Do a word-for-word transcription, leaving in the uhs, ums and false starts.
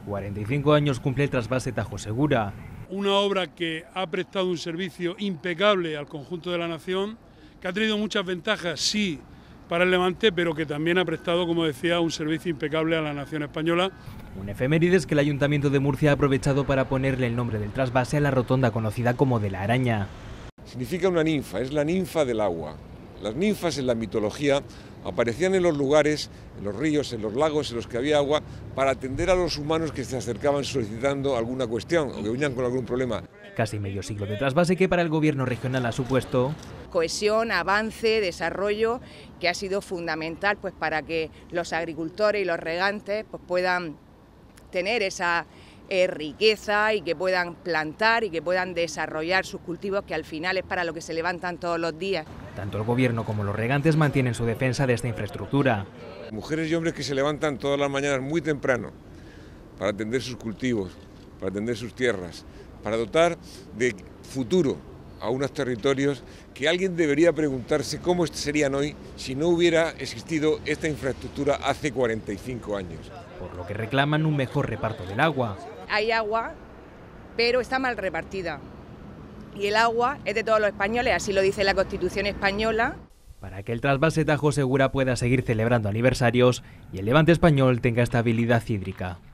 cuarenta y cinco años cumple el trasvase Tajo Segura. Una obra que ha prestado un servicio impecable al conjunto de la nación, que ha tenido muchas ventajas, sí, para el Levante, pero que también ha prestado, como decía, un servicio impecable a la nación española. Un efemérides que el Ayuntamiento de Murcia ha aprovechado para ponerle el nombre del trasvase a la rotonda conocida como de la Araña. Significa una ninfa, es la ninfa del agua. Las ninfas en la mitología aparecían en los lugares, en los ríos, en los lagos en los que había agua, para atender a los humanos que se acercaban solicitando alguna cuestión o que venían con algún problema. Casi medio siglo de trasvase que para el gobierno regional ha supuesto cohesión, avance, desarrollo, que ha sido fundamental pues, para que los agricultores y los regantes pues, puedan tener esa eh, riqueza y que puedan plantar y que puedan desarrollar sus cultivos, que al final es para lo que se levantan todos los días. Tanto el gobierno como los regantes mantienen su defensa de esta infraestructura. Mujeres y hombres que se levantan todas las mañanas muy temprano para atender sus cultivos, para atender sus tierras, para dotar de futuro a unos territorios que alguien debería preguntarse cómo serían hoy si no hubiera existido esta infraestructura hace cuarenta y cinco años. Por lo que reclaman un mejor reparto del agua. Hay agua, pero está mal repartida. Y el agua es de todos los españoles, así lo dice la Constitución española. Para que el trasvase Tajo Segura pueda seguir celebrando aniversarios y el Levante español tenga estabilidad hídrica.